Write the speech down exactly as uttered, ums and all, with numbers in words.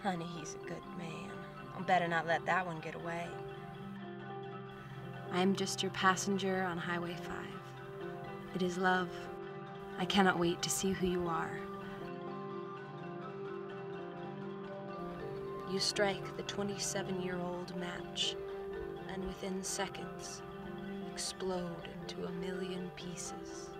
Honey, he's a good man. I'll better not let that one get away. I am just your passenger on Highway five. It is love. I cannot wait to see who you are. You strike the twenty-seven-year-old match, and within seconds, explode into a million pieces.